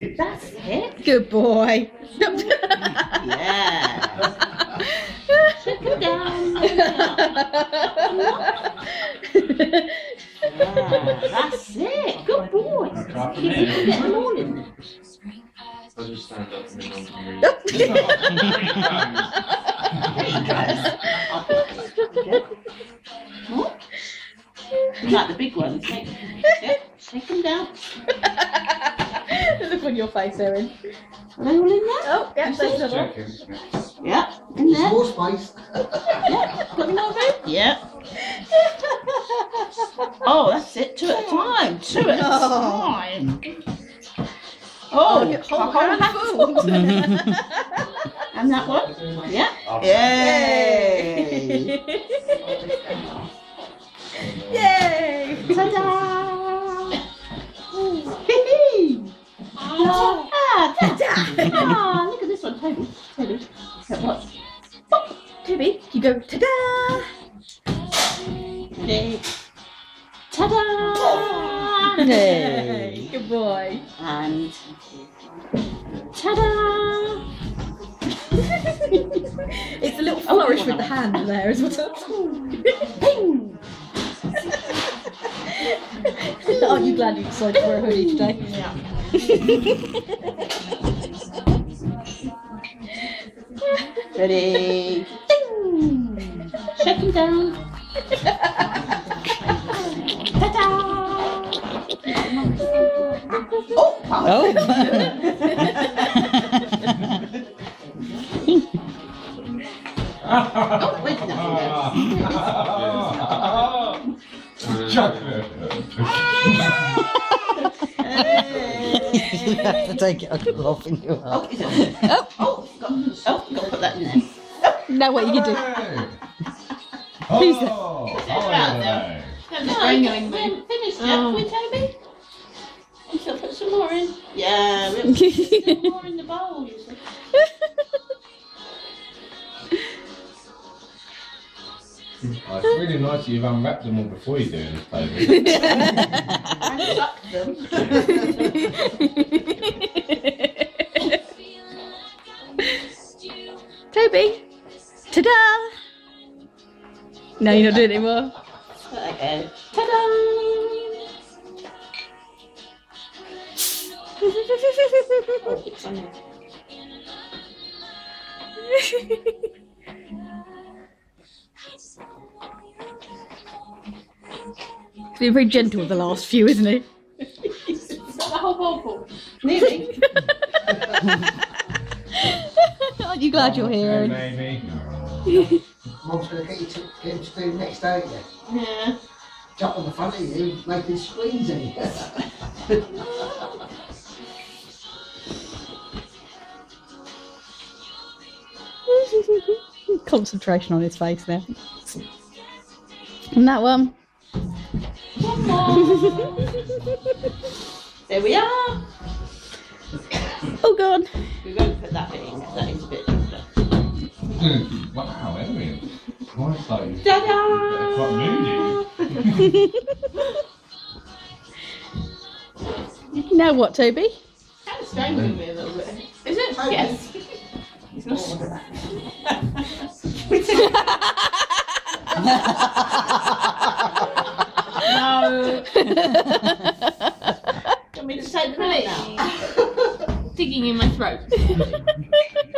That's it. Good boy. Yeah. Shake him down. Yeah, that's it. Good boy. Keep him getting all in there. I'll just stand up and then I'll be What? You like the big ones? Yeah, shake them down. Look on your face, Erin. Are they all in there? Oh, yeah, there's another one. Yeah, in there. More space. Yeah, got any more room? Yeah. Oh, that's it. Two at a time. Two at a time. Oh, Hold your handful. And that one? Yeah. Yay! Yay! Ta-da! Ta-da! Ah, look at this one, Toby. Toby, watch. Toby, you go ta-da! Ready? Ta-da! Hey, good boy. And ta-da! It's a little flourish with the hand there as well. Ping! Aren't you glad you decided to wear a hoodie today? Yeah. Ready? Ding! Shake him down. Ta-da! Oh! Oh. Oh, wait a minute. Chocolate. You have to take it off in your Oh, heart. is it? Oh, got to put that in there. Now what you can do? Who's that? Finished yet, we Toby? We shall put some more in. Yeah, we'll put some more in the bowl, you see. Oh, it's really nice that you've unwrapped them all before you do this, Toby. And sucked them. Toby, ta-da! No, you're not doing it anymore. Okay. Ta-da! Oh, it's on there. He's been very gentle with the last few, isn't he? Is that the whole bowl full? Nearly. Aren't you glad you're here, Erin? Maybe. Mom's going to get him to do next day again. Yeah. Jump on the front of you, making screens in you. Concentration on his face now. And that one. One more. There we are. Oh, God. We won't put that bit in because that is a bit longer. Wow, Erin. Nice though. Ta-da! Quite moody. Now what, Toby? Kind of strangling me a little bit. Is it? Yes. It's not. No. Do you want me to say the name now? Digging in my throat.